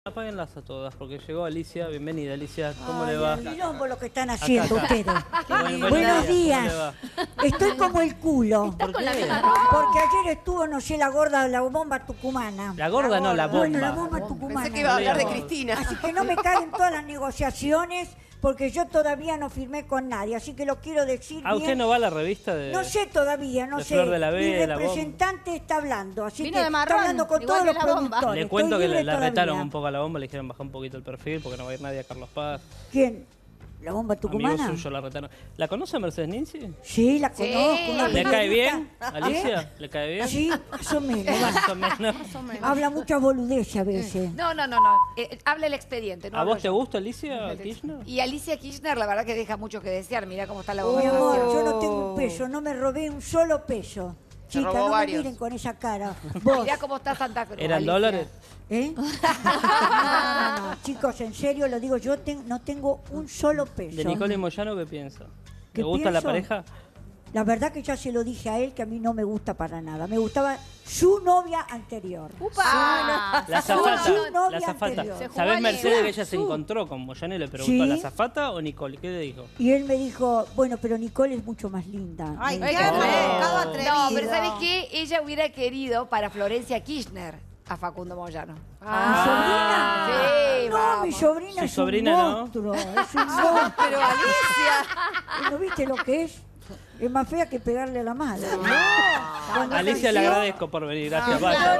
Apáguenlas a todas, porque llegó Alicia. Bienvenida, Alicia. ¿Cómo le va? Quilombo lo que están haciendo Acá. ustedes. ¿Cómo Buenos le días. va? Estoy como el culo. ¿Por qué? Porque ayer estuvo, no sé, la gorda de la bomba tucumana. La gorda no, la bomba. Bueno, la bomba tucumana. Pensé que iba a hablar de Cristina. Así que no me caguen todas las negociaciones, porque yo todavía no firmé con nadie. Así que lo quiero decir ¿A usted bien. no va a la revista de...? No sé todavía, no de sé. Flor de la Mi B, la representante está hablando, así Vino que de está marrón, hablando con igual todos que los la bomba. productores. Le cuento Estoy que libre la retaron todavía. un poco a la bomba, le dijeron bajar un poquito el perfil porque no va a ir nadie a Carlos Paz. ¿Quién? ¿La bomba tucumana? Amigo suyo la retaron. ¿La conoce Mercedes Ninzi? Sí, la Sí. conozco. una ¿Le cae periodista. bien, Alicia? ¿Le cae bien? Sí, más o menos. va. Más o menos. Habla mucha boludez a veces. No. Habla el expediente. No ¿A hablo vos te yo. gusta Alicia Kirchner? Y Alicia Kirchner, la verdad que deja mucho que desear. Mirá cómo está la Mi amor, gobernación. yo no tengo un peso, no me robé un solo peso. Chica, robó no varios. me miren con esa cara. Vos, Mirá cómo está Santa Cruz. ¿Eran Alicia. dólares? ¿eh? No, chicos, en serio lo digo, yo no tengo un solo peso. ¿De Nicole y Moyano qué piensa? ¿Qué ¿Le gusta la pienso? pareja? La verdad que ya se lo dije a él que a mí no me gusta para nada. Me gustaba su novia anterior. ¡Upa! La Su azafata. novia La azafata. anterior. Se jugó ¿Sabés, a Mercedes, Liga? que ella se encontró con Moyano y le preguntó Sí. a la azafata o Nicole? ¿Qué le dijo? Y él me dijo, bueno, pero Nicole es mucho más linda. Ay, Me qué dijo. pecado atrevido. No, pero ¿sabes qué? Ella hubiera querido para Florencia Kirchner a Facundo Moyano. ¿Mi sobrina? Sí, No, vamos. mi sobrina Su es sobrina, un ¿no? monstruo. Es un monstruo. Pero Alicia. ¿No viste lo que es? Es más fea que pegarle a la madre. Cuando Alicia, le nació- agradezco por venir. Gracias. No, Vaya.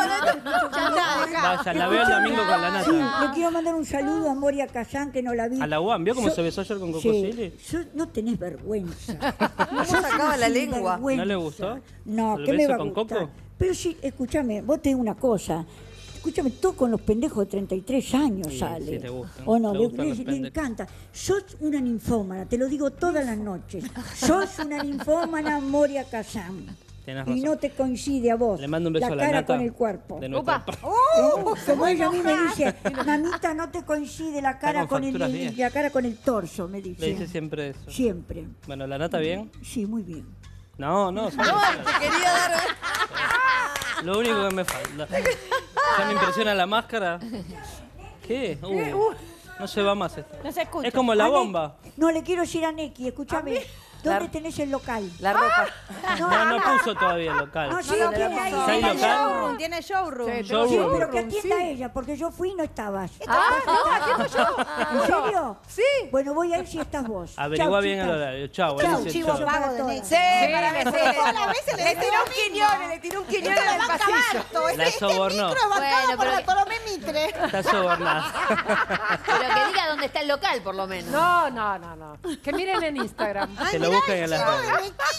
no. Vaya, la veo el domingo con la Sí, nata. le quiero mandar un saludo a Moria Kazán, que no la vi. A la UAM, ¿vio cómo Yo- se besó ayer con Coco Sí, Silly? no tenés vergüenza. ¿Cómo sacaba la lengua? ¿No le gustó? No, ¿El ¿qué me beso va a con gustar? Coco? Pero sí, escúchame, vos te digo una cosa. Escúchame, todo con los pendejos de 33 años Sí, sale. sí, te gustan. ¿O no? Te Le, gustan los le pendejos. encanta. Sos una ninfómana, te lo digo todas las noches. Sos una ninfómana, Moria Kazán. Tenés Y razón. no te coincide a vos. Le mando un beso la a la cara nata. con el cuerpo. De nuestra Opa. parte. Como ella a mí me dice, mamita, no te coincide la cara con con facturas bien. la cara con el torso, me Le dice. dice siempre eso. Siempre. Bueno, ¿la nata bien? Sí, muy bien. No. Te quería dar. Lo único que me falta. ¿Ya me impresiona la máscara? ¿Qué? No se va más esto. No se escucha. Es como la A Ne- bomba. No, le quiero decir a Neki, escúchame. ¿Dónde tenés el local? La ropa. No puso todavía el local. No, sí, tiene ahí. ¿Hay tiene local? showroom. Tiene showroom. Sí, Showroom. pero que atienda ella, porque yo fui y no estabas. atiendo yo. ¿En serio? Sí. Bueno, voy a ir si estás vos. Averigua Chau, bien el chicas. horario. Chau, Chau, Alicia, chivo, chau. pago de todas. Sí, para Mercedes. Le tiró un quiñón, le tiró un quiñón en el pasillo. La sobornó. Bueno, pero, Está sobornada. pero que diga dónde está el local, por lo menos. No. Que miren en Instagram. Que lo busquen en las redes.